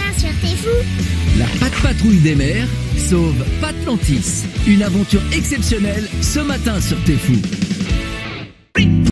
matin sur T'es fou. La Patte Patrouille des mers sauve Patlantis. Une aventure exceptionnelle ce matin sur T'es fou.